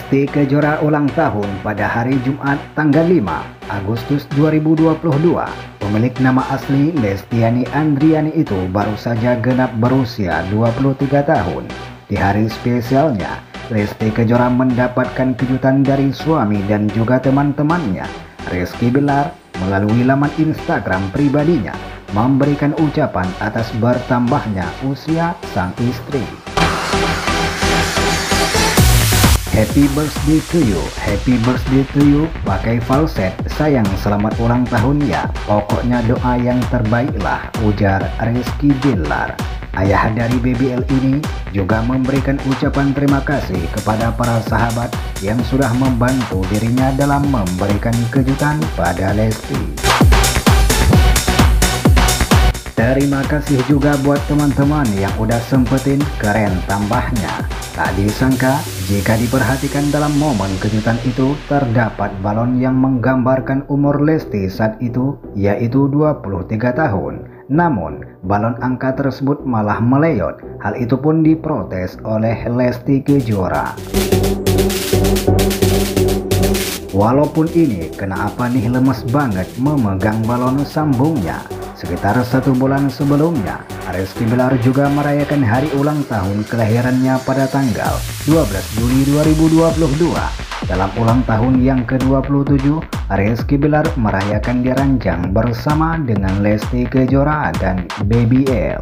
Lesti Kejora ulang tahun pada hari Jumat tanggal 5 Agustus 2022. Pemilik nama asli Lestiani Andriani itu baru saja genap berusia 23 tahun. Di hari spesialnya, Lesti Kejora mendapatkan kejutan dari suami dan juga teman-temannya. Rizky Bilar melalui laman Instagram pribadinya memberikan ucapan atas bertambahnya usia sang istri. Happy birthday to you, happy birthday to you, pakai falset, sayang selamat ulang tahun ya, pokoknya doa yang terbaiklah, ujar Rizky Bilar. Ayah dari BBL ini juga memberikan ucapan terima kasih kepada para sahabat yang sudah membantu dirinya dalam memberikan kejutan pada Lesti. Terima kasih juga buat teman-teman yang udah sempetin, keren tambahnya. Tak disangka jika diperhatikan dalam momen kejutan itu terdapat balon yang menggambarkan umur Lesti saat itu, yaitu 23 tahun. Namun balon angka tersebut malah meleyot. Hal itu pun diprotes oleh Lesti Kejora. Walaupun ini kenapa nih lemes banget memegang balon, sambungnya. Sekitar 1 bulan sebelumnya, Rizky Bilar juga merayakan hari ulang tahun kelahirannya pada tanggal 12 Juli 2022. Dalam ulang tahun yang ke-27, Rizky Bilar merayakan di ranjang bersama dengan Lesti Kejora dan BBL.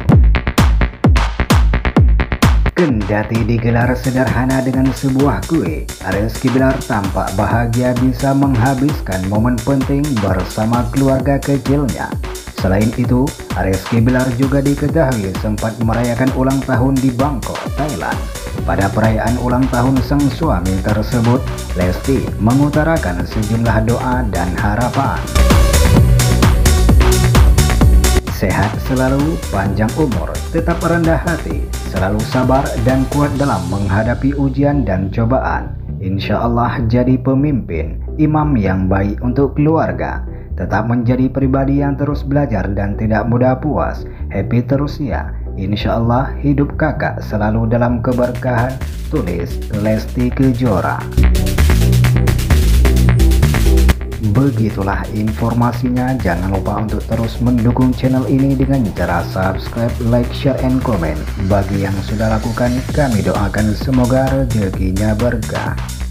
Kendati digelar sederhana dengan sebuah kue, Rizky Bilar tampak bahagia bisa menghabiskan momen penting bersama keluarga kecilnya. Selain itu, Rizky Bilar juga diketahui sempat merayakan ulang tahun di Bangkok, Thailand. Pada perayaan ulang tahun sang suami tersebut, Lesti mengutarakan sejumlah doa dan harapan. Sehat selalu, panjang umur, tetap rendah hati, selalu sabar dan kuat dalam menghadapi ujian dan cobaan. Insya Allah jadi pemimpin, imam yang baik untuk keluarga. Tetap menjadi pribadi yang terus belajar dan tidak mudah puas. Happy terus ya. Insya Allah hidup kakak selalu dalam keberkahan, tulis Lesti Kejora. Begitulah informasinya. Jangan lupa untuk terus mendukung channel ini dengan cara subscribe, like, share, and comment. Bagi yang sudah lakukan, kami doakan semoga rezekinya berkah.